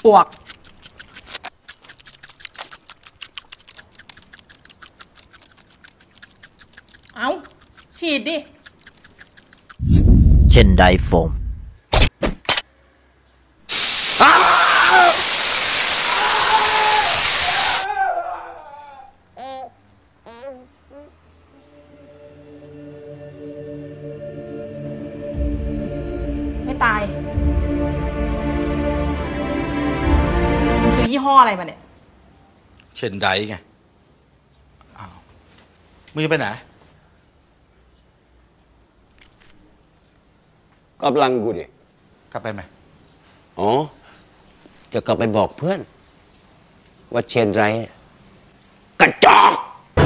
ปวกเอาฉีดดิเช่นไดโฟมไม่ตายมึงซื้อยี่ห้ออะไรมาเนี่ยเช่นไดไงอ้าวมึงจะไปไหนกำลังกูดิกลับไปไหมอ๋อจะกลับไปบอกเพื่อนว่าเชนไรกระจอก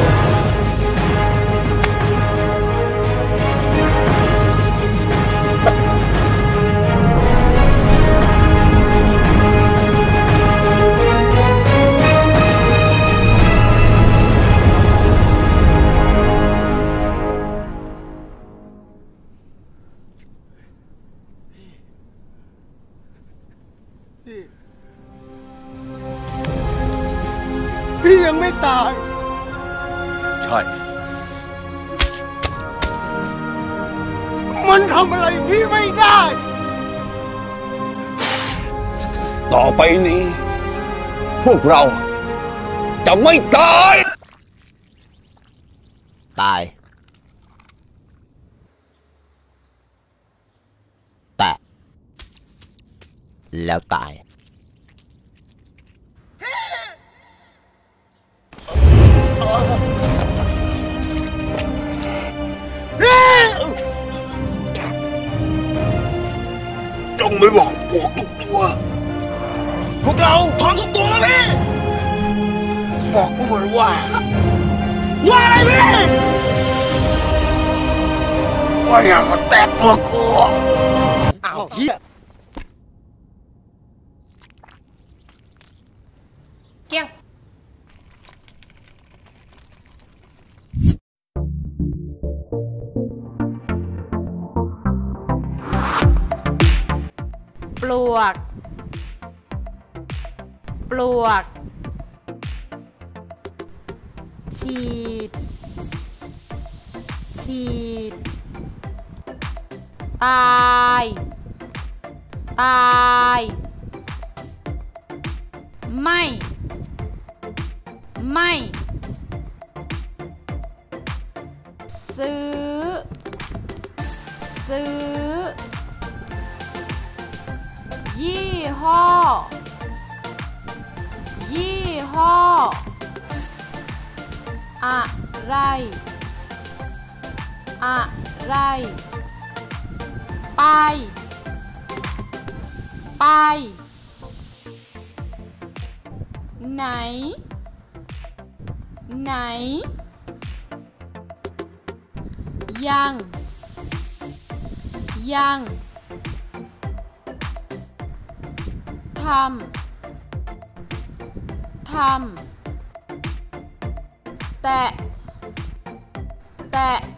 พี่ยังไม่ตายใช่มันทำอะไรพี่ไม่ได้ต่อไปนี้พวกเราจะไม่ตายแต่แล้วตายจงไม่บอกพวกทุกตัวพวกเราพร้อมทุกตัวแล้วพี่บอกพวกมันว่าอะไรพี่ว่าอย่ามาแตะตัวกูอ้าวเฮียเกี้ยงปลวกฉีดตายไม่ซื้อยี่ห้ออะไรไปไหนยังทำแต่